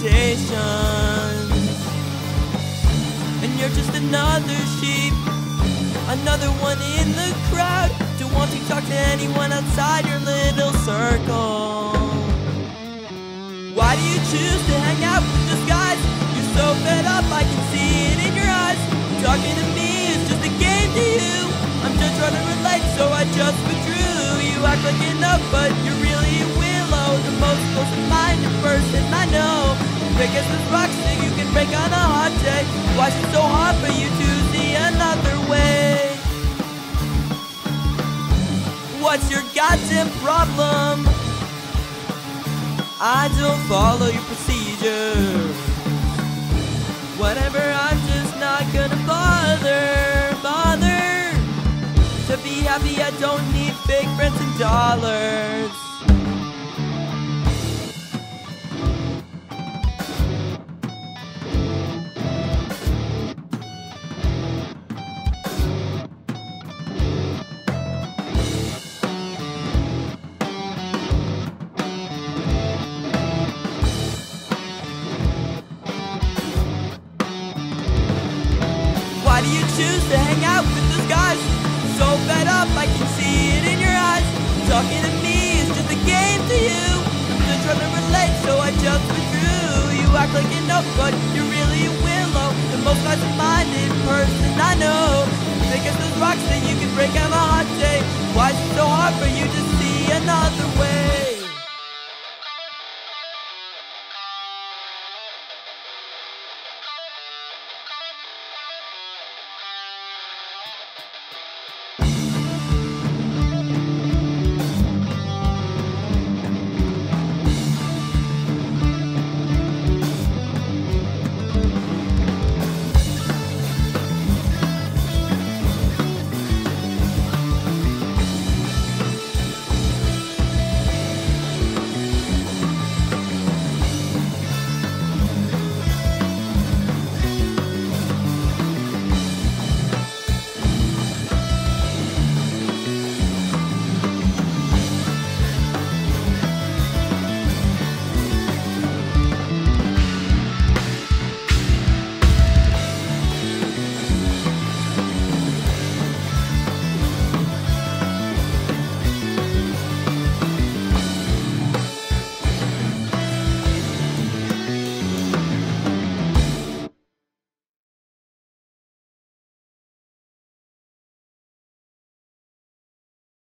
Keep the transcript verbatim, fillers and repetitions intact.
conversations, and you're just another sheep, another one in the crowd, to want to talk to anyone outside your little circle. Why do you choose to hang out with this guys? You're so fed up, I can see it in your eyes. Talking to me is just a game to you. I'm just trying to relate, so I just withdrew. You act like enough, but you're really a willow, the most close-minded person I know. Big as this rock so you can break on a hot day. Why is it so hard for you to see another way? What's your goddamn problem? I don't follow your procedures. Whatever, I'm just not gonna bother, bother. To be happy, I don't need fake friends and dollars. Why do you choose to hang out with those guys? So fed up, I can see it in your eyes. Talking to me is just a game to you. I'm just trying to relate, so I just withdrew. You act like enough, but you're really a willow, the most nice-minded person I know. Big as those rocks that you can break on a hot day. Why is it so hard for you to see another way?